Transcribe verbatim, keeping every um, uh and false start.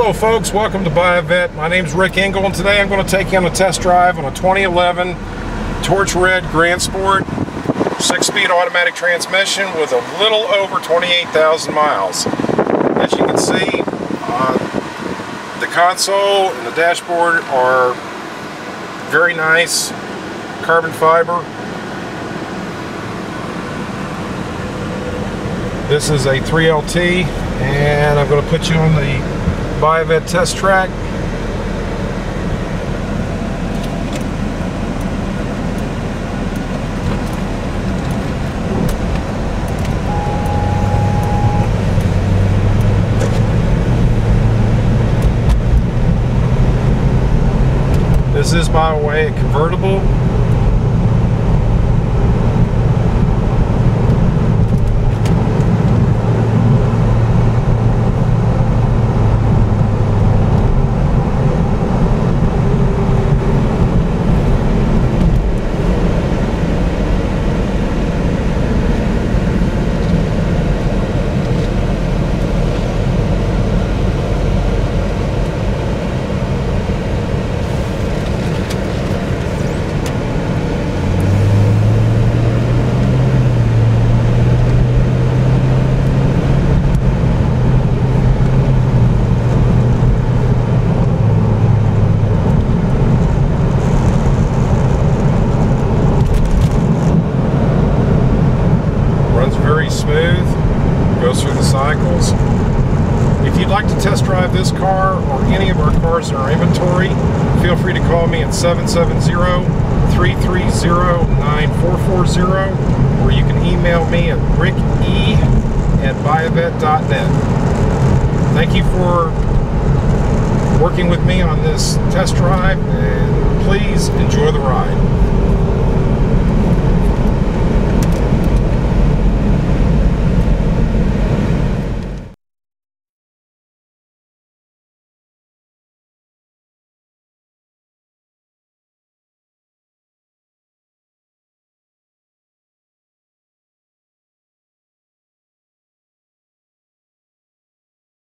Hello folks, welcome to Buyavette. My name is Rick Engel, and today I'm going to take you on a test drive on a twenty eleven Torch Red Grand Sport six-speed automatic transmission with a little over twenty-eight thousand miles. As you can see, uh, the console and the dashboard are very nice carbon fiber. This is a three L T, and I'm going to put you on the Buyavette test track. This is, by the way, a convertible. Very smooth, goes through the cycles. If you'd like to test drive this car or any of our cars in our inventory, feel free to call me at seven seven zero, three three zero, nine four four zero, or you can email me at rick e at buyavette dot net. Thank you for working with me on this test drive, and please enjoy the ride.